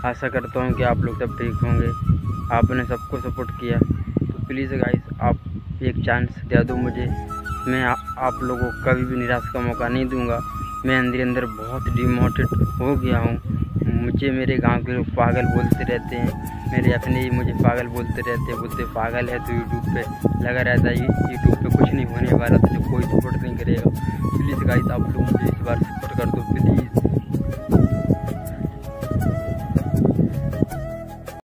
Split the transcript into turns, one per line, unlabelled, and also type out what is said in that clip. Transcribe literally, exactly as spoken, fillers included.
आशा करता हूँ कि आप लोग सब ठीक होंगे। आपने सबको सपोर्ट किया तो प्लीज़ गाइस आप एक चांस दे दो मुझे। मैं आ, आप लोगों को कभी भी निराश का मौका नहीं दूंगा। मैं अंदर अंदर बहुत डिमोटिवेट हो गया हूँ। मुझे मेरे गांव के लोग पागल बोलते रहते हैं, मेरे अपने ही मुझे पागल बोलते रहते हैं, बोलते पागल है तो यूट्यूब पे लगा रहता है, यूट्यूब पे कुछ नहीं होने वाला तो जो कोई सपोर्ट नहीं करेगा। प्लीज़ गाइस आप लोग